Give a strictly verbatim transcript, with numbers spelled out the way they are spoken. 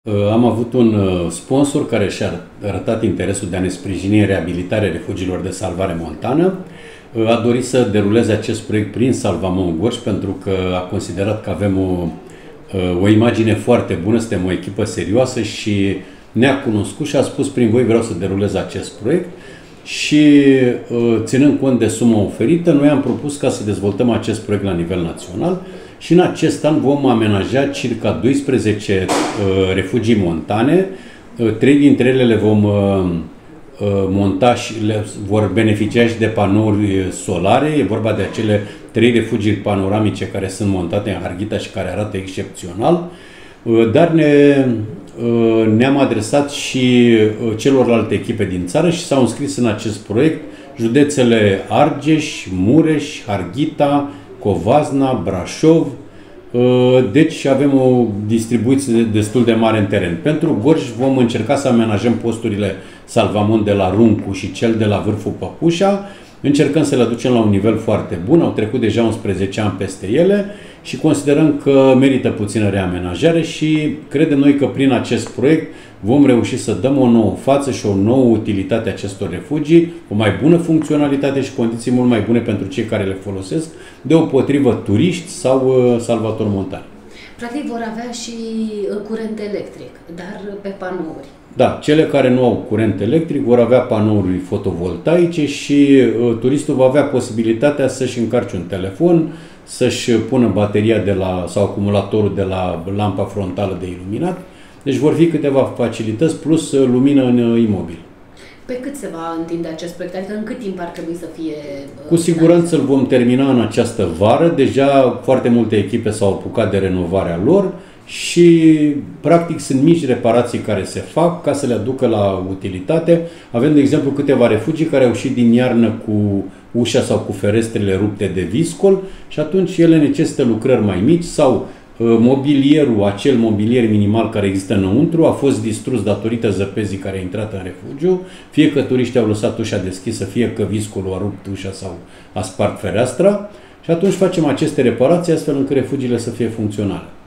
Am avut un sponsor care și-a arătat interesul de a ne sprijini în reabilitarea refugiilor de salvare montană. A dorit să deruleze acest proiect prin Salvamont Gorj pentru că a considerat că avem o, o imagine foarte bună, suntem o echipă serioasă și ne-a cunoscut și a spus: prin voi vreau să derulez acest proiect. Și ținând cont de suma oferită, noi am propus ca să dezvoltăm acest proiect la nivel național și în acest an vom amenaja circa doisprezece uh, refugii montane. Uh, trei dintre ele le vom uh, monta și le vor beneficia și de panouri solare. E vorba de acele trei refugii panoramice care sunt montate în Harghita și care arată excepțional. Uh, dar ne, uh, ne-am adresat și uh, celorlalte echipe din țară și s-au înscris în acest proiect județele Argeș, Mureș, Harghita, Covasna, Brașov, deci avem o distribuție destul de mare în teren. Pentru Gorj vom încerca să amenajăm posturile Salvamont de la Runcu și cel de la Vârful Păpușa. Încercăm să le aducem la un nivel foarte bun, au trecut deja unsprezece ani peste ele și considerăm că merită puțină reamenajare și credem noi că prin acest proiect vom reuși să dăm o nouă față și o nouă utilitate acestor refugii, o mai bună funcționalitate și condiții mult mai bune pentru cei care le folosesc, deopotrivă turiști sau uh, salvatori montani. Practic vor avea și curent electric, dar pe panouri. Da, cele care nu au curent electric vor avea panouri fotovoltaice și uh, turistul va avea posibilitatea să-și încarce un telefon, să-și pună bateria de la, sau acumulatorul de la lampa frontală de iluminat. Deci vor fi câteva facilități plus lumină în imobil. Pe cât se va întinde acest proiect? Adică în cât timp ar trebui să fie... Cu siguranță îl vom termina în această vară. Deja foarte multe echipe s-au apucat de renovarea lor și practic sunt mici reparații care se fac ca să le aducă la utilitate. Avem, de exemplu, câteva refugii care au ieșit din iarnă cu ușa sau cu ferestrele rupte de viscol și atunci ele necesită lucrări mai mici sau mobilierul, acel mobilier minimal care există înăuntru, a fost distrus datorită zăpezii care a intrat în refugiu, fie că turiștii au lăsat ușa deschisă, fie că viscolul a rupt ușa sau a spart fereastra și atunci facem aceste reparații astfel încât refugiile să fie funcționale.